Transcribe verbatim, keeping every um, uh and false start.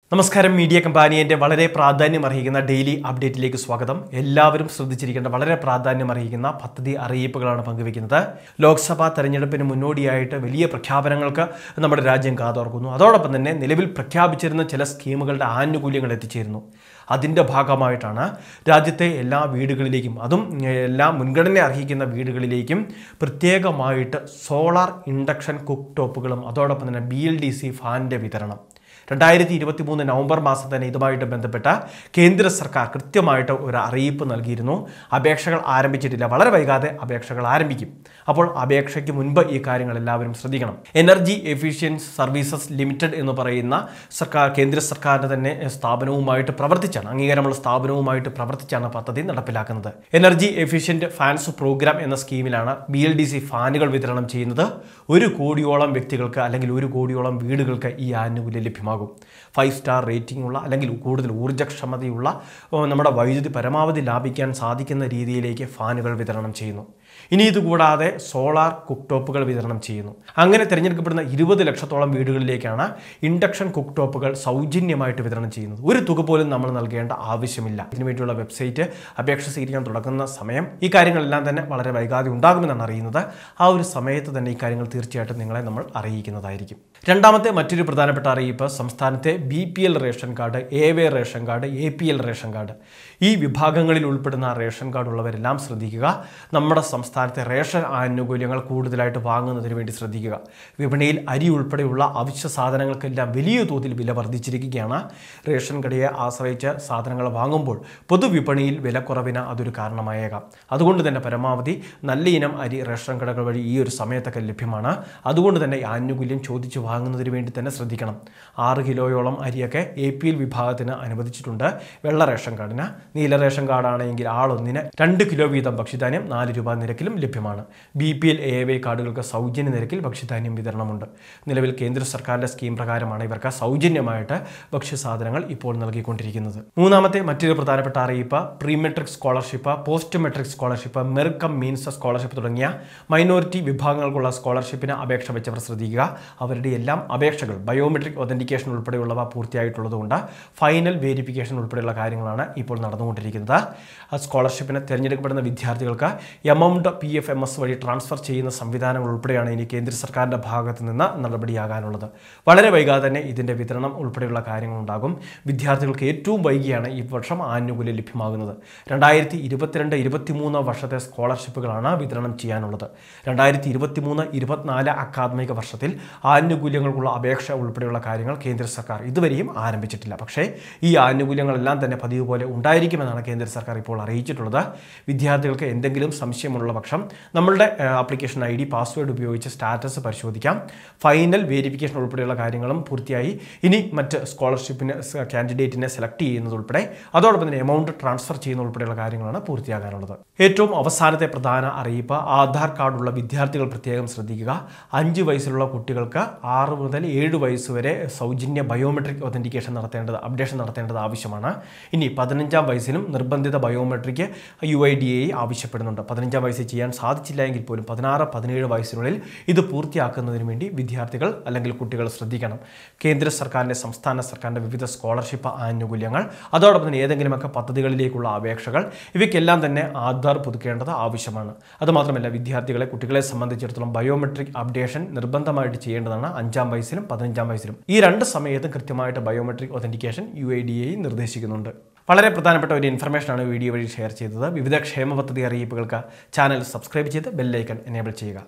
നമസ്കാരം മീഡിയ കമ്പാനിയന്റെ വളരെ പ്രാധാന്യം അർഹിക്കുന്ന ഡെയിലി അപ്ഡേറ്റിലേക്ക് സ്വാഗതം. എല്ലാവരും ശ്രദ്ധിച്ചിരിക്കേണ്ട വളരെ പ്രാധാന്യം അർഹിക്കുന്ന പദ്ധതി അറിയിപ്പുകളാണ് പങ്കുവയ്ക്കുന്നത്. ലോക്സഭാ തെരഞ്ഞെടുപ്പിന് മുന്നോടിയായിട്ട് വലിയ പ്രഖ്യാപനങ്ങൾക്ക് നമ്മുടെ രാജ്യം കാതോർക്കുന്നു. അതോടൊപ്പം തന്നെ നിലവിൽ പ്രഖ്യാപിച്ചിരുന്ന ചില സ്കീമുകളുടെ ആനുകൂല്യങ്ങൾ എത്തിച്ചേരുന്നു. അതിൻ്റെ ഭാഗമായിട്ടാണ് രാജ്യത്തെ എല്ലാ വീടുകളിലേക്കും, അതും എല്ലാ മുൻഗണന അർഹിക്കുന്ന വീടുകളിലേക്കും പ്രത്യേകമായിട്ട് സോളാർ ഇൻഡക്ഷൻ കുക്ക് ടോപ്പുകളും അതോടൊപ്പം തന്നെ ബി എൽ ഡി സി ഫാനിൻ്റെ വിതരണം. രണ്ടായിരത്തി ഇരുപത്തി മൂന്ന് നവംബർ മാസം തന്നെ ഇതുമായിട്ട് ബന്ധപ്പെട്ട കേന്ദ്ര സർക്കാർ കൃത്യമായിട്ട് ഒരു അറിയിപ്പ് നൽകിയിരുന്നു. അപേക്ഷകൾ ആരംഭിച്ചിട്ടില്ല, വളരെ വൈകാതെ അപേക്ഷകൾ ആരംഭിക്കും. അപ്പോൾ അപേക്ഷയ്ക്ക് മുൻപ് ഈ കാര്യങ്ങൾ എല്ലാവരും ശ്രദ്ധിക്കണം. എനർജി എഫിഷ്യൻസ് സർവീസസ് ലിമിറ്റഡ് എന്ന് പറയുന്ന സർക്കാർ കേന്ദ്ര സർക്കാരിൻ്റെ തന്നെ സ്ഥാപനവുമായിട്ട് പ്രവർത്തിച്ചാണ് അംഗീകാരമുള്ള സ്ഥാപനവുമായിട്ട് പ്രവർത്തിച്ചാണ് പദ്ധതി നടപ്പിലാക്കുന്നത്. എനർജി എഫിഷ്യൻറ്റ് ഫാൻസ് പ്രോഗ്രാം എന്ന സ്കീമിലാണ് ബി എൽ ഡി സി ഫാനുകൾ വിതരണം ചെയ്യുന്നത്. ഒരു കോടിയോളം വ്യക്തികൾക്ക് അല്ലെങ്കിൽ ഒരു കോടിയോളം വീടുകൾക്ക് ഈ ആനുകൂല്യം ലഭ്യമാകും. ഫൈവ് സ്റ്റാർ റേറ്റിംഗ് ഉള്ള അല്ലെങ്കിൽ കൂടുതൽ ഊർജ്ജക്ഷമതയുള്ള നമ്മുടെ വൈദ്യുതി പരമാവധി ലാഭിക്കാൻ സാധിക്കുന്ന രീതിയിലേക്ക് ഫാനുകൾ വിതരണം ചെയ്യുന്നു. ഇനി ഇതുകൂടാതെ സോളാർ കുക്ക് ടോപ്പുകൾ വിതരണം ചെയ്യുന്നു. അങ്ങനെ തിരഞ്ഞെടുക്കപ്പെടുന്ന ഇരുപത് ലക്ഷത്തോളം വീടുകളിലേക്കാണ് ഇൻഡക്ഷൻ കുക്ക് ടോപ്പുകൾ സൗജന്യമായിട്ട് വിതരണം ചെയ്യുന്നത്. ഒരു തുക പോലും നമ്മൾ നൽകേണ്ട ആവശ്യമില്ല. ഇതിനു വേണ്ടിയുള്ള വെബ്സൈറ്റ് അപേക്ഷ സ്വീകരിക്കാൻ തുടങ്ങുന്ന സമയം ഈ കാര്യങ്ങളെല്ലാം തന്നെ വളരെ വൈകാതെ ഉണ്ടാകുമെന്നാണ് അറിയുന്നത്. ആ ഒരു സമയത്ത് തന്നെ ഈ കാര്യങ്ങൾ തീർച്ചയായിട്ടും നിങ്ങളെ നമ്മൾ അറിയിക്കുന്നതായിരിക്കും. രണ്ടാമത്തെ മറ്റൊരു പ്രധാനപ്പെട്ട അറിയിപ്പ് സംസ്ഥാനത്തെ B P L ration card, A Y ration card, A P L ration card, ഈ വിഭാഗങ്ങളിൽ ഉൾപ്പെടുന്ന റേഷൻ കാർഡ് ഉള്ളവരെല്ലാം ശ്രദ്ധിക്കുക. നമ്മുടെ സംസ്ഥാനത്തെ റേഷൻ ആനുകൂല്യങ്ങൾ കൂടുതലായിട്ട് വാങ്ങുന്നതിന് വേണ്ടി ശ്രദ്ധിക്കുക. വിപണിയിൽ അരി ഉൾപ്പെടെയുള്ള അവശ്യ സാധനങ്ങൾക്കെല്ലാം വലിയ തോതിൽ വില വർദ്ധിച്ചിരിക്കുകയാണ്. റേഷൻ കടയെ ആശ്രയിച്ച് സാധനങ്ങൾ വാങ്ങുമ്പോൾ പൊതുവിപണിയിൽ വിലക്കുറവിന് അതൊരു കാരണമായേക്കാം. അതുകൊണ്ട് തന്നെ പരമാവധി നല്ല ഇനം അരി റേഷൻ കടകൾ വഴി ഈ ഒരു സമയത്തൊക്കെ ലഭ്യമാണ്. അതുകൊണ്ട് തന്നെ ആനുകൂല്യം ചോദിച്ചു വാങ്ങുന്നതിന് വേണ്ടി തന്നെ ശ്രദ്ധിക്കണം. ആറ് കിലോയോളം അരിയൊക്കെ എ പി എൽ വിഭാഗത്തിന് അനുവദിച്ചിട്ടുണ്ട്. വെള്ള റേഷൻ കാർഡിന്, നീല റേഷൻ കാർഡാണെങ്കിൽ ആളൊന്നിന് രണ്ട് കിലോ വീതം ഭക്ഷ്യധാന്യം നാല് രൂപ നിരക്കിലും ലഭ്യമാണ്. B P L A Y കാർഡുകൾക്ക് സൗജന്യ നിരക്കിൽ ഭക്ഷ്യധാന്യം വിതരണമുണ്ട്. നിലവിൽ കേന്ദ്ര സർക്കാരിൻ്റെ സ്കീം പ്രകാരമാണ് ഇവർക്ക് സൗജന്യമായിട്ട് ഭക്ഷ്യസാധനങ്ങൾ ഇപ്പോൾ നൽകിക്കൊണ്ടിരിക്കുന്നത്. മൂന്നാമത്തെ മറ്റൊരു പ്രധാനപ്പെട്ട അറിയിപ്പ് pre matric scholarship, post matric scholarship, merit cum means scholarship തുടങ്ങിയ മൈനോറിറ്റി വിഭാഗങ്ങൾക്കുള്ള സ്കോളർഷിപ്പിന് അപേക്ഷ വെച്ചവർ ശ്രദ്ധിക്കുക. അവരുടെ എല്ലാം അപേക്ഷകൾ ബയോമെട്രിക് ഒതന്റിക്കേഷൻ ഉൾപ്പെടെയുള്ളവ പൂർത്തിയായിട്ടുള്ളതുകൊണ്ട് ഫൈനൽ വേരിഫിക്കേഷൻ ഉൾപ്പെടെയുള്ള കാര്യങ്ങളാണ് ഇപ്പോൾ നടന്നുകൊണ്ടിരിക്കുന്നത്. ആ സ്കോളർഷിപ്പിന് തിരഞ്ഞെടുക്കപ്പെടുന്ന വിദ്യാർത്ഥികൾക്ക് amount P F M S വഴി ട്രാൻസ്ഫർ ചെയ്യുന്ന സംവിധാനങ്ങൾ ഉൾപ്പെടെയാണ് ഇനി കേന്ദ്ര സർക്കാരിൻ്റെ ഭാഗത്ത് നിന്ന് നടപടിയാകാനുള്ളത്. വളരെ വൈകാതെ തന്നെ ഇതിൻ്റെ വിതരണം ഉൾപ്പെടെയുള്ള കാര്യങ്ങളുണ്ടാകും. വിദ്യാർത്ഥികൾക്ക് ഏറ്റവും വൈകിയാണ് ഈ വർഷം ആനുകൂല്യം ലഭ്യമാകുന്നത്. രണ്ടായിരത്തി ഇരുപത്തിരണ്ട് ഇരുപത്തി മൂന്ന് വർഷത്തെ സ്കോളർഷിപ്പുകളാണ് വിതരണം ചെയ്യാനുള്ളത്. രണ്ടായിരത്തി ഇരുപത്തി മൂന്ന് ഇരുപത്തിനാല് അക്കാദമിക വർഷത്തിൽ ആനുകൂല്യങ്ങൾക്കുള്ള അപേക്ഷ ഉൾപ്പെടെയുള്ള കാര്യങ്ങൾ കേന്ദ്ര സർക്കാർ ഇതുവരെയും ആരംഭിച്ചിട്ടില്ല. പക്ഷേ ഈ ആനുകൂല്യങ്ങളെല്ലാം തന്നെ പതിവ് പോലെ ഉണ്ടായിരിക്കുമെന്നാണ് കേന്ദ്ര സർക്കാർ ഇപ്പോൾ അറിയിച്ചിട്ടുള്ളത്. വിദ്യാർത്ഥികൾക്ക് എന്തെങ്കിലും സംശയമുള്ള പക്ഷം നമ്മളുടെ ആപ്ലിക്കേഷൻ ഐ ഡി പാസ്വേഡ് ഉപയോഗിച്ച് സ്റ്റാറ്റസ് പരിശോധിക്കാം. ഫൈനൽ വേരിഫിക്കേഷൻ ഉൾപ്പെടെയുള്ള കാര്യങ്ങളും പൂർത്തിയായി. ഇനി മറ്റ് സ്കോളർഷിപ്പിന് കാൻഡിഡേറ്റിനെ സെലക്ട് ചെയ്യുന്നത് ഉൾപ്പെടെ അതോടൊപ്പം തന്നെ എമൗണ്ട് ട്രാൻസ്ഫർ ചെയ്യുന്ന ഉൾപ്പെടെയുള്ള കാര്യങ്ങളാണ് പൂർത്തിയാകാനുള്ളത്. ഏറ്റവും അവസാനത്തെ പ്രധാന അറിയിപ്പ് ആധാർ കാർഡുള്ള വിദ്യാർത്ഥികൾ പ്രത്യേകം ശ്രദ്ധിക്കുക. അഞ്ച് വയസ്സിലുള്ള കുട്ടികൾക്ക് ആറ് മുതൽ ഏഴ് വയസ്സ് വരെ സൗജന്യ ബയോമെട്രിക് ഒതന്റിക്കേഷൻ നടത്തേണ്ടത് അപ്ഡേഷൻ നടത്തേണ്ടത് ആവശ്യമാണ്. ഇനി പതിനഞ്ചാം വയസ്സിലും നിർബന്ധിത biometric U I D A ആവശ്യപ്പെടുന്നുണ്ട്. പതിനഞ്ചാം വയസ്സിൽ ചെയ്യാൻ സാധിച്ചില്ല എങ്കിൽ പോലും പതിനാറ് പതിനേഴ് വയസ്സിനുള്ളിൽ ഇത് പൂർത്തിയാക്കുന്നതിന് വേണ്ടി വിദ്യാർത്ഥികൾ അല്ലെങ്കിൽ കുട്ടികൾ ശ്രദ്ധിക്കണം. കേന്ദ്ര സർക്കാരിൻ്റെ സംസ്ഥാന സർക്കാരിൻ്റെ വിവിധ സ്കോളർഷിപ്പ് ആനുകൂല്യങ്ങൾ അതോടൊപ്പം തന്നെ ഏതെങ്കിലുമൊക്കെ പദ്ധതികളിലേക്കുള്ള അപേക്ഷകൾ ഇവയ്ക്കെല്ലാം തന്നെ ആധാർ പുതുക്കേണ്ടത് ആവശ്യമാണ്. അതുമാത്രമല്ല വിദ്യാർത്ഥികളെ കുട്ടികളെ സംബന്ധിച്ചിടത്തോളം ബയോമെട്രിക് അപ്ഡേഷൻ നിർബന്ധമായിട്ട് ചെയ്യേണ്ടതാണ് അഞ്ചാം വയസ്സിലും പതിനഞ്ചാം വയസ്സിലും. ഈ രണ്ട് സമയത്തും കൃത്യമായിട്ട് biometric authentication U I D A നിർദ്ദേശിക്കുന്നുണ്ട്. വളരെ പ്രധാനപ്പെട്ട ഒരു ഇൻഫർമേഷനാണ് വീഡിയോ വഴി ഷെയർ ചെയ്തത്. വിവിധ ക്ഷേമ പദ്ധതി അറിയിപ്പുകൾക്ക് ചാനൽ സബ്സ്ക്രൈബ് ചെയ്ത് ബെൽ ഐക്കൺ എനേബിൾ ചെയ്യുക.